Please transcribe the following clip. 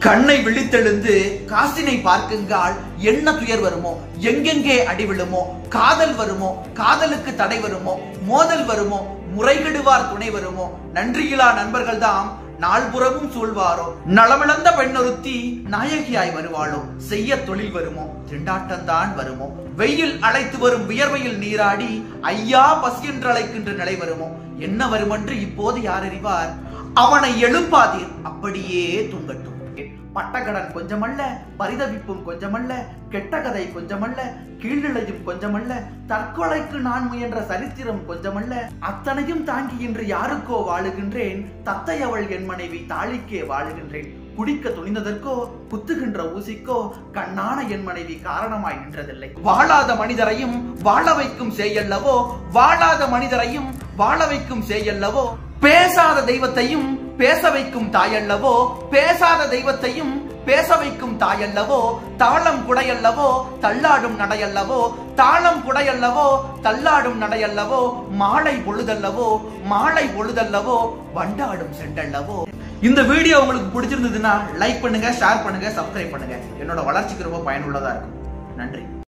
கண்ணை விழித்தெழுந்து காசினை பார்க்குங்கால் என்ன துயர் வருமோ, எங்கெங்கே அடி விழுமோ, காதல் வருமோ, காதலுக்கு தடை வருமோ, மோதல் வருமோ, முறைகிடுவார் துணை வருமோ, நன்றியிலா நண்பர்கள் தாம் நாள்புறமும் சூழ்வாரோ, நலமிழந்த பெண்ணொருத்தி நாயகியாய் வருவாளோ, செய்ய தொழில் வருமோ, திண்டாட்டம்தான் வருமோ, வெயில் அழைத்து வரும் வியர்வையில் நீராடி ஐயா பசி என்று அழைக்கின்ற நிலை வருமோ, என்ன வருமென்று இப்போது யார் அறிவார், அவனை எழுப்பாதீர் அப்படியே தூங்கட்டும். பட்டக்கடன் கொஞ்சமல்ல, பரிதவிப்பும் கொஞ்சமல்ல, கெட்ட கதை கொஞ்சமல்ல, கீழ்நிலையும் கொஞ்சமல்ல, தற்கொலைக்கு நான் முயன்ற சரித்திரம் கொஞ்சமல்ல, அத்தனையும் தாங்கி இன்று யாருக்கோ வாழுகின்றேன், தத்தை அவள் என் மனைவி தாளிக்கே வாழுகின்றேன். குடிக்க துணிந்ததற்கோ குத்துகின்ற ஊசிக்கோ கண்ணான என் மனைவி காரணமாய் நின்றதில்லை. வாழாத மனிதரையும் வாழ வைக்கும் செய்யல்லவோ, வாழாத மனிதரையும் வாழ வைக்கும் செய்யல்லவோ, பேசாத தெய்வத்தையும் பேச வைக்கும் தாயல்லவோ, பேசாத தெய்வத்தையும் பேச வைக்கும் தாயல்லவோ, தாளம் குடையல்லவோ தள்ளாடும் நடையல்லவோ, தாளம் குடையல்லவோ தள்ளாடும் நடையல்லவோ, மாலை பொழுதல்லவோ மாலை பொழுதல்லவோ, வண்டாடும் செண்டல்லவோ. இந்த வீடியோ உங்களுக்கு பிடிச்சிருந்ததுன்னா லைக் பண்ணுங்க, ஷேர் பண்ணுங்க, சப்ஸ்கிரைப் பண்ணுங்க. என்னோட வளர்ச்சிக்கு ரொம்ப பயனுள்ளதா இருக்கும். நன்றி.